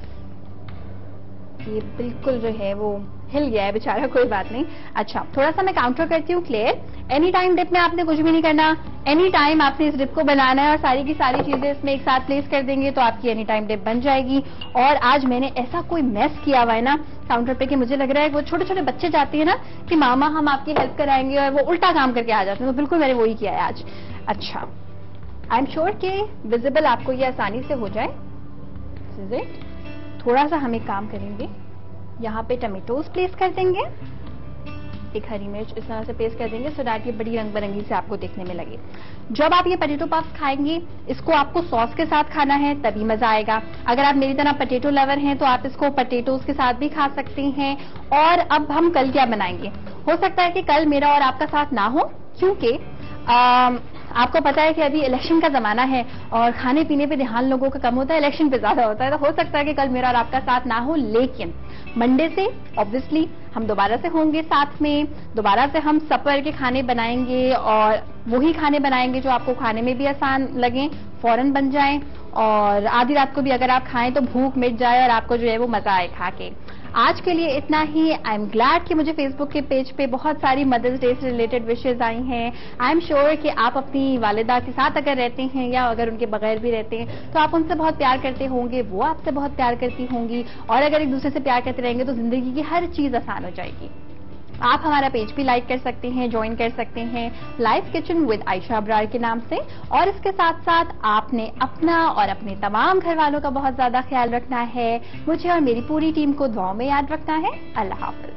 ये बिल्कुल जो है वो हिल गया है बेचारा, कोई बात नहीं। अच्छा, थोड़ा सा मैं काउंटर करती हूँ क्लियर। एनी टाइम डिप में आपने कुछ भी नहीं करना, एनी टाइम आपने इस डिप को बनाना है और सारी की सारी चीजें इसमें एक साथ प्लेस कर देंगे तो आपकी एनी टाइम डिप बन जाएगी। और आज मैंने ऐसा कोई मेस किया हुआ है ना काउंटर पे कि मुझे लग रहा है वो छोटे छोटे बच्चे जाते हैं ना कि मामा हम आपकी हेल्प कराएंगे और वो उल्टा काम करके आ जाते हैं, तो बिल्कुल मैंने वही किया है आज। अच्छा, आई एम श्योर कि विजिबल आपको ये आसानी से हो जाए। थोड़ा सा हम एक काम करेंगे, यहाँ पे टमेटोज प्लेस कर देंगे, एक हरी मिर्च इस तरह से पेस्ट कर देंगे सो दैट ये बड़ी रंग बिरंगी से आपको देखने में लगे। जब आप ये पोटैटो पफ्स खाएंगे, इसको आपको सॉस के साथ खाना है तभी मजा आएगा। अगर आप मेरी तरह पोटैटो लवर हैं तो आप इसको पोटैटोज के साथ भी खा सकते हैं। और अब हम कल क्या बनाएंगे, हो सकता है कि कल मेरा और आपका साथ ना हो, क्योंकि आपको पता है कि अभी इलेक्शन का जमाना है और खाने पीने पे ध्यान लोगों का कम होता है, इलेक्शन पे ज्यादा होता है, तो हो सकता है कि कल मेरा और आपका साथ ना हो। लेकिन मंडे से ऑब्वियसली हम दोबारा से होंगे साथ में, दोबारा से हम सपर के खाने बनाएंगे और वही खाने बनाएंगे जो आपको खाने में भी आसान लगे, फौरन बन जाएं और आधी रात को भी अगर आप खाएं तो भूख मिट जाए और आपको जो है वो मजा आए खा के। आज के लिए इतना ही। आई एम ग्लैड कि मुझे फेसबुक के पेज पे बहुत सारी मदर्स डे से रिलेटेड विशेज आई हैं। आई एम श्योर कि आप अपनी वालिदा के साथ अगर रहते हैं या अगर उनके बगैर भी रहते हैं तो आप उनसे बहुत प्यार करते होंगे, वो आपसे बहुत प्यार करती होंगी, और अगर एक दूसरे से प्यार करते रहेंगे तो जिंदगी की हर चीज आसान हो जाएगी। आप हमारा पेज भी लाइक कर सकते हैं, ज्वाइन कर सकते हैं Live Kitchen with Ayesha Abrar के नाम से। और इसके साथ साथ आपने अपना और अपने तमाम घर वालों का बहुत ज्यादा ख्याल रखना है। मुझे और मेरी पूरी टीम को दुआओं में याद रखना है। अल्लाह हाफ़िज़।